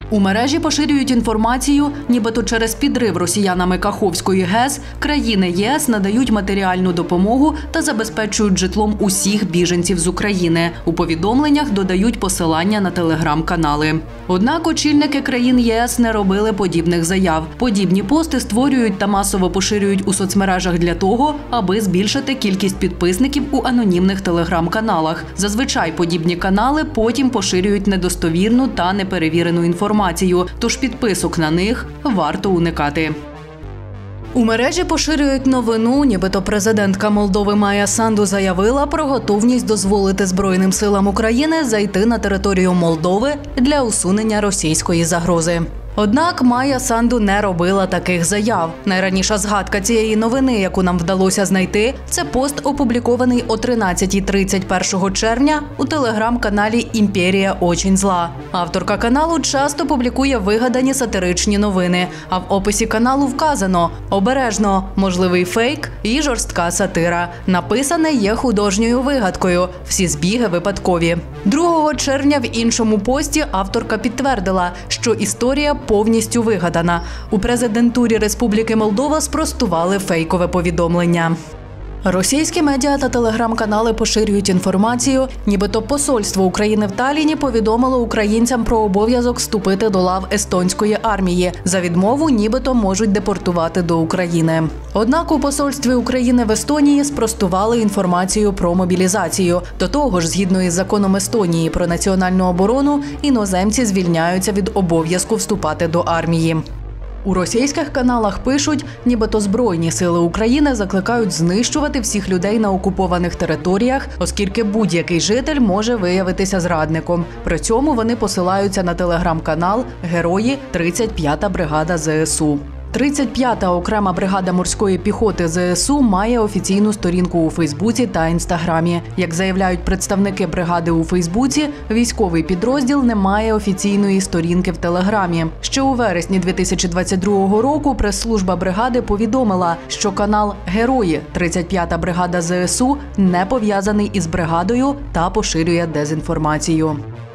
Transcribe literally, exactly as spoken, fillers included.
У мережі поширюють інформацію, нібито через підрив росіянами Каховської ГЕС країни ЄС надають матеріальну допомогу та забезпечують житлом усіх біженців з України. У повідомленнях додають посилання на телеграм-канали. Однак очільники країн ЄС не робили подібних заяв. Подібні пости створюють та масово поширюють у соцмережах для того, аби збільшити кількість підписників у анонімних телеграм-каналах. Зазвичай подібні канали потім поширюють недостовірну та неперевірену інформацію. Тож підписок на них варто уникати. У мережі поширюють новину, нібито президентка Молдови Майя Санду заявила про готовність дозволити Збройним силам України зайти на територію Молдови для усунення російської загрози. Однак Майя Санду не робила таких заяв. Найраніша згадка цієї новини, яку нам вдалося знайти, це пост, опублікований о тринадцятій тридцять першого червня у телеграм-каналі «Імперія очень зла». Авторка каналу часто публікує вигадані сатиричні новини, а в описі каналу вказано «Обережно, можливий фейк і жорстка сатира». Написане є художньою вигадкою, всі збіги випадкові. другого червня в іншому пості авторка підтвердила, що історія повністю вигадана. У президентурі Республіки Молдова спростували фейкове повідомлення. Російські медіа та телеграм-канали поширюють інформацію, нібито посольство України в Талліні повідомило українцям про обов'язок вступити до лав естонської армії. За відмову нібито можуть депортувати до України. Однак у посольстві України в Естонії спростували інформацію про мобілізацію. До того ж, згідно із законом Естонії про національну оборону, іноземці звільняються від обов'язку вступати до армії. У російських каналах пишуть, нібито Збройні сили України закликають знищувати всіх людей на окупованих територіях, оскільки будь-який житель може виявитися зрадником. При цьому вони посилаються на телеграм-канал «Герої тридцять п'ята бригада ЗСУ». тридцять п'ята окрема бригада морської піхоти ЗСУ має офіційну сторінку у Фейсбуці та Інстаграмі. Як заявляють представники бригади у Фейсбуці, військовий підрозділ не має офіційної сторінки в Телеграмі. Ще у вересні дві тисячі двадцять другого року прес-служба бригади повідомила, що канал «Герої тридцять п'ята бригада ЗСУ» не пов'язаний із бригадою та поширює дезінформацію.